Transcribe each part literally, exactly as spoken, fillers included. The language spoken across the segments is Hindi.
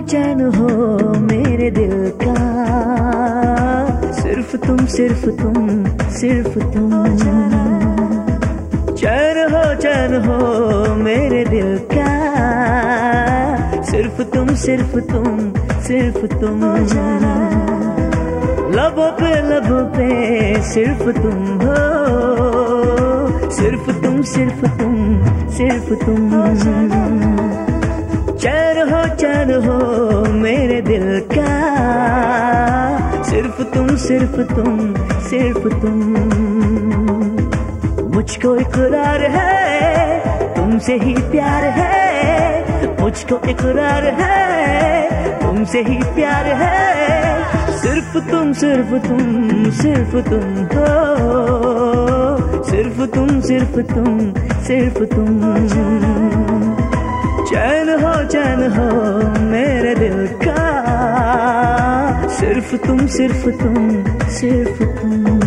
चैन हो मेरे दिल का, सिर्फ तुम सिर्फ तुम सिर्फ तुम। चैन हो चैन हो मेरे दिल का, सिर्फ तुम सिर्फ तुम सिर्फ तुम। लबों पे लबों पे सिर्फ तुम हो, सिर्फ तुम सिर्फ तुम सिर्फ तुम। चैन हो चैन हो मेरे दिल का, सिर्फ तुम सिर्फ तुम सिर्फ तुम। मुझको इकरार है तुमसे ही प्यार है, मुझको इकरार है तुमसे ही प्यार है। सिर्फ तुम सिर्फ तुम सिर्फ तुम हो, सिर्फ तुम सिर्फ तुम सिर्फ तुम। चैन हो चैन हो मेरे दिल का, सिर्फ तुम सिर्फ तुम सिर्फ तुम।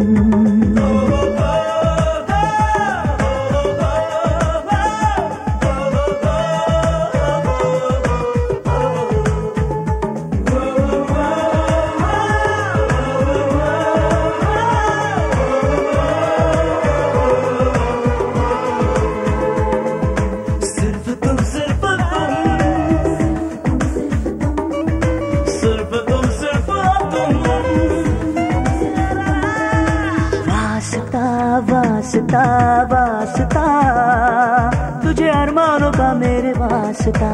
वास्ता वास्ता तुझे अरमानों का मेरे वास्ता।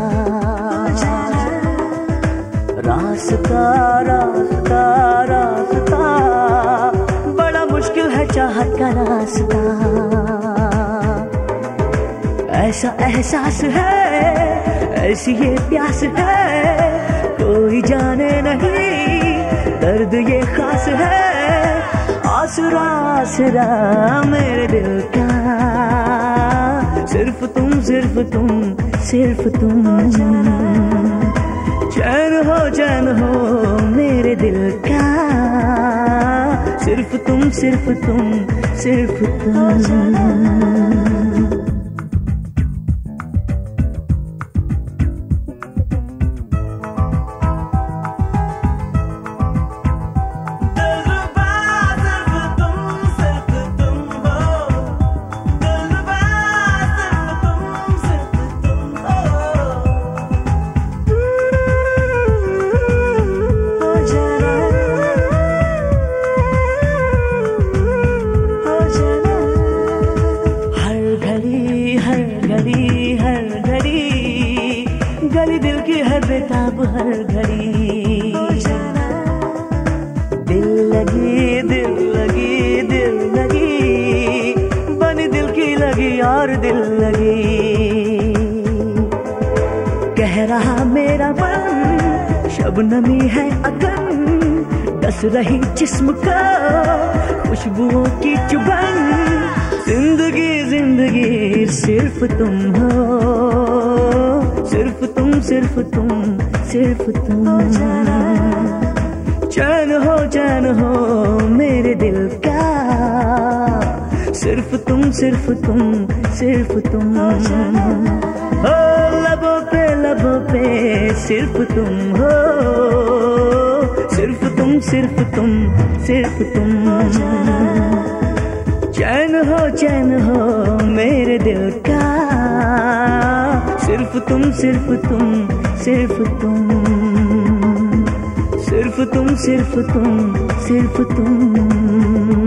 रास्ता रास्ता रास्ता बड़ा मुश्किल है चाहत का रास्ता। ऐसा एहसास है ऐसी ये प्यास है, कोई जाने नहीं दर्द ये खास है। आसरा आसरा मेरे दिल का, सिर्फ तुम सिर्फ तुम सिर्फ तुम। चैन हो चैन हो मेरे दिल का, सिर्फ तुम सिर्फ तुम सिर्फ तुम। गली दिल की है बेताब हर घड़ी, दिल लगी दिल लगी दिल लगी, बनी दिल की लगी और दिल लगी। कह रहा मेरा मन शबनमी है अगन, डस रही जिस्म का खुशबुओं की चुभन। जिंदगी जिंदगी सिर्फ तुम हो, सिर्फ तुम सिर्फ तुम सिर्फ तुम। चैन हो चैन हो मेरे दिल का, सिर्फ तुम सिर्फ तुम सिर्फ तुम। हो लबों पे लबों पे सिर्फ तुम हो, सिर्फ तुम सिर्फ तुम सिर्फ तुम। चैन हो चैन हो मेरे दिल का, सिर्फ तुम सिर्फ तुम सिर्फ तुम। सिर्फ तुम सिर्फ तुम सिर्फ तुम।